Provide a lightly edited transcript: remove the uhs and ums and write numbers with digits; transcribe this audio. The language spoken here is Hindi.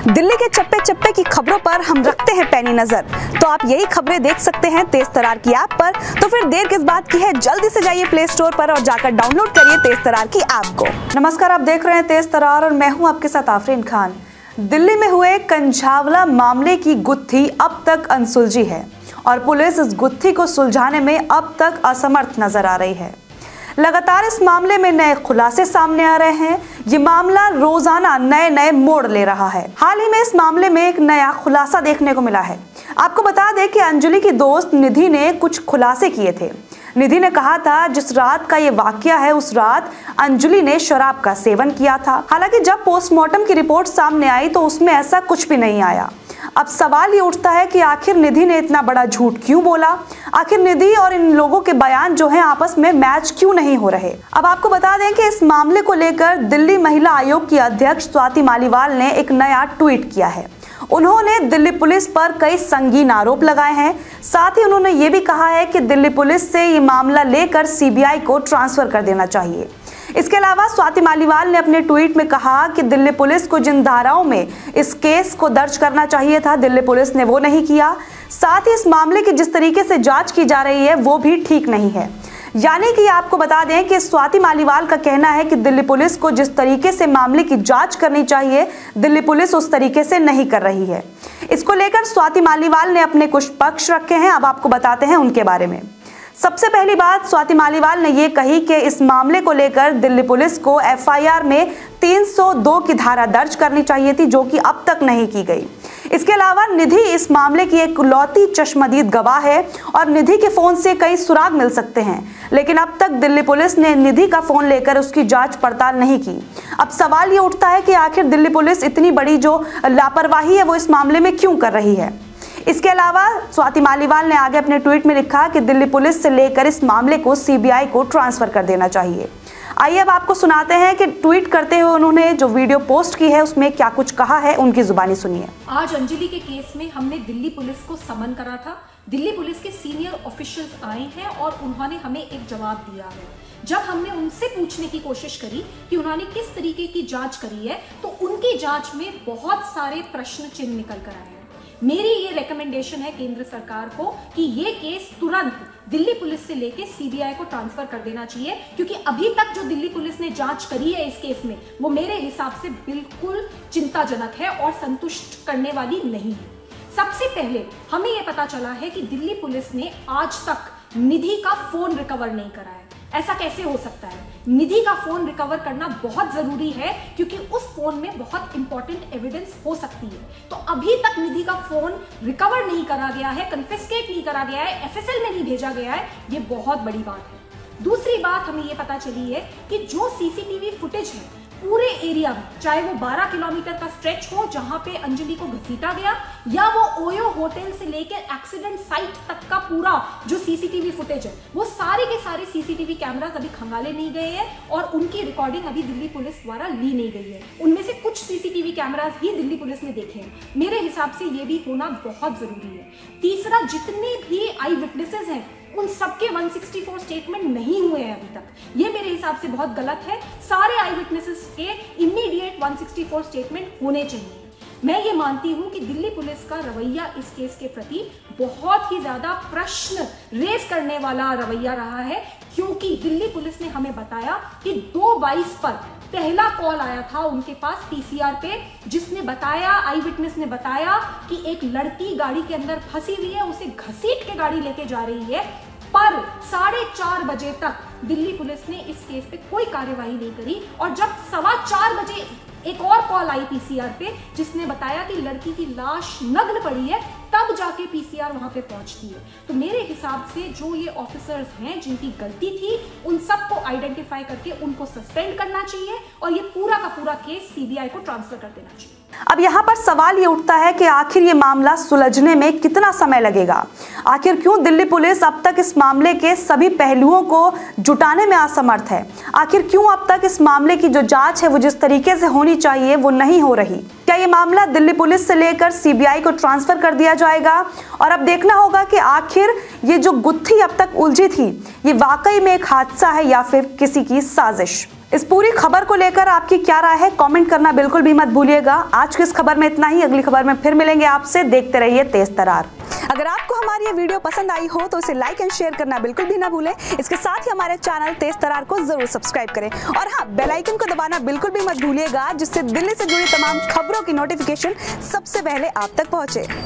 दिल्ली के चप्पे चप्पे की खबरों पर हम रखते हैं पैनी नजर, तो आप यही खबरें देख सकते हैं तेज तरार की ऐप पर। तो फिर देर किस बात की है, जल्दी से जाइए प्ले स्टोर पर और जाकर डाउनलोड करिए तेज तरार की ऐप को। नमस्कार, आप देख रहे हैं तेज तरार और मैं हूं आपके साथ आफरीन खान। दिल्ली में हुए कंझावला मामले की गुत्थी अब तक अनसुलझी है और पुलिस इस गुत्थी को सुलझाने में अब तक असमर्थ नजर आ रही है। लगातार इस मामले में नए खुलासे सामने आ रहे हैं। ये मामला रोजाना नए नए मोड़ ले रहा है। हाल ही में इस मामले में एक नया खुलासा देखने को मिला है। आपको बता दें कि अंजलि की दोस्त निधि ने कुछ खुलासे किए थे। निधि ने कहा था जिस रात का ये वाकया है उस रात अंजलि ने शराब का सेवन किया था। हालांकि जब पोस्टमार्टम की रिपोर्ट सामने आई तो उसमें ऐसा कुछ भी नहीं आया। अब सवाल ये उठता है कि आखिर निधि ने इतना बड़ा झूठ क्यों बोला। आखिर निधि और इन लोगों के बयान जो हैं आपस में मैच क्यों नहीं हो रहे। अब आपको बता दें कि इस मामले को लेकर दिल्ली महिला आयोग की अध्यक्ष स्वाति मालीवाल ने एक नया ट्वीट किया है। उन्होंने दिल्ली पुलिस पर कई संगीन आरोप लगाए हैं। साथ ही उन्होंने ये भी कहा है कि दिल्ली पुलिस से ये मामला लेकर सीबीआई को ट्रांसफर कर देना चाहिए। इसके अलावा स्वाति मालीवाल ने अपने ट्वीट में कहा कि दिल्ली पुलिस को जिन धाराओं में इस केस को दर्ज करना चाहिए था दिल्ली पुलिस ने वो नहीं किया। साथ ही इस मामले की जिस तरीके से जांच की जा रही है वो भी ठीक नहीं है। यानी कि आपको बता दें कि स्वाति मालीवाल का कहना है कि दिल्ली पुलिस को जिस तरीके से मामले की जांच करनी चाहिए दिल्ली पुलिस उस तरीके से नहीं कर रही है। इसको लेकर स्वाति मालीवाल ने अपने कुछ पक्ष रखे हैं। अब आपको बताते हैं उनके बारे में। सबसे पहली बात स्वाति मालीवाल ने यह कही कि इस मामले को लेकर दिल्ली पुलिस को एफआईआर में 302 की धारा दर्ज करनी चाहिए थी, जो कि अब तक नहीं की गई। इसके अलावा निधि इस मामले की एक लौती चश्मदीद गवाह है और निधि के फोन से कई सुराग मिल सकते हैं, लेकिन अब तक दिल्ली पुलिस ने निधि का फोन लेकर उसकी जांच पड़ताल नहीं की। अब सवाल ये उठता है कि आखिर दिल्ली पुलिस इतनी बड़ी जो लापरवाही है वो इस मामले में क्यों कर रही है। इसके अलावा स्वाति मालीवाल ने आगे अपने ट्वीट में लिखा कि दिल्ली पुलिस से लेकर इस मामले को सीबीआई को ट्रांसफर कर देना चाहिए। आइए अब आपको सुनाते हैं कि ट्वीट करते हुए उन्होंने जो वीडियो पोस्ट की है उसमें क्या कुछ कहा है, उनकी जुबानी सुनिए। आज अंजलि के केस में हमने दिल्ली पुलिस को समन करा था। दिल्ली पुलिस के सीनियर ऑफिशियल्स आए हैं और उन्होंने हमें एक जवाब दिया है। जब हमने उनसे पूछने की कोशिश करी कि उन्होंने किस तरीके की जांच करी है तो उनकी जांच में बहुत सारे प्रश्न चिन्ह निकल कर आए हैं। मेरी ये रिकमेंडेशन है केंद्र सरकार को कि ये केस तुरंत दिल्ली पुलिस से लेके सीबीआई को ट्रांसफर कर देना चाहिए, क्योंकि अभी तक जो दिल्ली पुलिस ने जांच करी है इस केस में वो मेरे हिसाब से बिल्कुल चिंताजनक है और संतुष्ट करने वाली नहीं है। सबसे पहले हमें ये पता चला है कि दिल्ली पुलिस ने आज तक निधि का फोन रिकवर नहीं करा है। ऐसा कैसे हो सकता है? निधि का फोन रिकवर करना बहुत जरूरी है क्योंकि उस फोन में बहुत इंपॉर्टेंट एविडेंस हो सकती है। तो अभी तक निधि का फोन रिकवर नहीं करा गया है, कन्फिस्केट नहीं करा गया है, एफएसएल में नहीं भेजा गया है, ये बहुत बड़ी बात है। दूसरी बात हमें ये पता चली है कि जो सीसीटीवी फुटेज है पूरे एरिया में, चाहे वो 12 किलोमीटर का स्ट्रेच हो जहां पे अंजलि को घसीटा गया, या वो ओयो होटल से लेकर एक्सीडेंट साइट तक का पूरा जो सीसीटीवी फुटेज है, वो सारे के सारे सीसीटीवी कैमरास अभी खंगाले नहीं गए हैं और उनकी रिकॉर्डिंग अभी दिल्ली पुलिस द्वारा ली नहीं गई है। उनमें से कुछ सीसीटीवी कैमरास ही दिल्ली पुलिस ने देखे हैं। मेरे हिसाब से ये भी होना बहुत जरूरी है। तीसरा, जितने भी आई विटनेसेस हैं उन सबके 164 स्टेटमेंट नहीं हुए हैं अभी तक। ये मेरे हिसाब से बहुत गलत है। सारे आई विटनेसेस के इमीडिएट 164 स्टेटमेंट होने चाहिए। मैं ये मानती हूँ कि दिल्ली पुलिस का रवैया इस केस के प्रति बहुत ही ज्यादा प्रश्न रेज करने वाला रवैया रहा है, क्योंकि दिल्ली पुलिस ने हमें बताया कि 2/22 पर पहला कॉल आया था उनके पास पीसीआर पे, जिसने बताया, आई विटनेस ने बताया कि एक लड़की गाड़ी के अंदर फंसी हुई है, उसे घसीट के गाड़ी लेके जा रही है। पर 4:30 बजे तक दिल्ली पुलिस ने इस केस पे कोई कार्यवाही नहीं करी और जब 4:15 बजे एक और कॉल आई पीसीआर पे जिसने बताया कि लड़की की लाश नग्न पड़ी है, तब जाके पीसीआर वहां पे पहुंचती है। तो मेरे हिसाब से जो ये ऑफिसर्स हैं जिनकी गलती थी उन सबको आइडेंटिफाई करके उनको सस्पेंड करना चाहिए और ये पूरा का पूरा केस सीबीआई को ट्रांसफर कर देना चाहिए। अब यहाँ पर सवाल ये उठता है कि आखिर ये मामला सुलझने में कितना समय लगेगा। आखिर क्यों दिल्ली पुलिस अब तक इस मामले के सभी पहलुओं को जुटाने में असमर्थ है। आखिर क्यों अब तक इस मामले की जो जांच है वो जिस तरीके से होनी चाहिए वो नहीं हो रही। क्या ये मामला दिल्ली पुलिस से लेकर सीबीआई को ट्रांसफर कर दिया जाएगा? और अब देखना होगा कि आखिर ये जो गुत्थी अब तक उलझी थी ये वाकई में एक हादसा है या फिर किसी की साजिश। इस पूरी खबर को लेकर आपकी क्या राय है, कमेंट करना बिल्कुल भी मत भूलिएगा। आज की इस खबर में इतना ही, अगली खबर में फिर मिलेंगे आपसे। देखते रहिए तेज तरार। अगर आपको हमारी ये वीडियो पसंद आई हो तो इसे लाइक एंड शेयर करना बिल्कुल भी ना भूलें। इसके साथ ही हमारे चैनल तेज तरार को जरूर सब्सक्राइब करें और हाँ, बेल आइकन को दबाना बिल्कुल भी मत भूलिएगा, जिससे दिल्ली से जुड़ी तमाम खबरों की नोटिफिकेशन सबसे पहले आप तक पहुंचे।